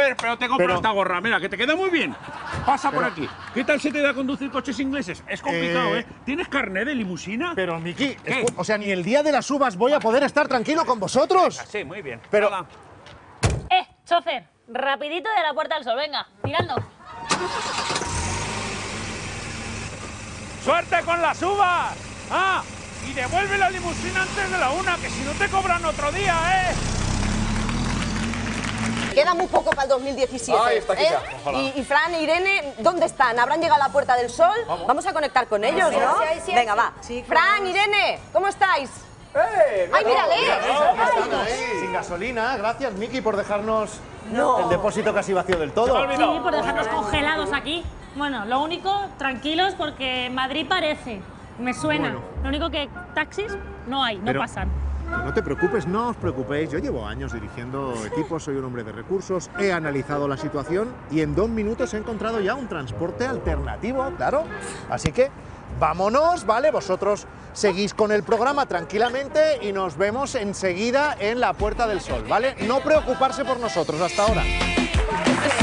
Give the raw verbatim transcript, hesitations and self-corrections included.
Joder, pero te compro Pero- esta gorra, mira, que te queda muy bien. Pasa por aquí. ¿Qué tal se te da conducir coches ingleses? Es complicado, Eh, ¿eh? ¿Tienes carné de limusina? Pero, Miki, ¿Qué? escu- o sea, ni el día de las uvas voy a poder estar tranquilo con vosotros. Sí, muy bien. Pero- Nada. Eh, chofer, rapidito de la Puerta del Sol, venga, tirando. ¡Suerte con las uvas! ¡Ah! Y devuelve la limusina antes de la una, que si no te cobran otro día, ¿eh? Queda muy poco para el dos mil diecisiete. Ay, está aquí ¿eh? ya. Ojalá. Y, y Fran e Irene, ¿dónde están? ¿Habrán llegado a la Puerta del Sol? Vamos, a conectar con ellos, ¿no? sí, sí, sí, Venga, sí. va. Chicos. Fran, Irene, ¿cómo estáis? ¡Eh! ¡Ay, mírale! Están ahí, sin gasolina. Gracias, Miki, por dejarnos el depósito casi vacío del todo. Sí, por dejarnos congelados aquí. Bueno, lo único, tranquilos, porque Madrid parece, me suena. Bueno. Lo único que taxis no hay, no Pero- pasan. No te preocupes, no os preocupéis. Yo llevo años dirigiendo equipos, soy un hombre de recursos, he analizado la situación y en dos minutos he encontrado ya un transporte alternativo, claro. Así que vámonos, ¿vale? Vosotros seguís con el programa tranquilamente y nos vemos enseguida en la Puerta del Sol, ¿vale? No preocuparse por nosotros, hasta ahora.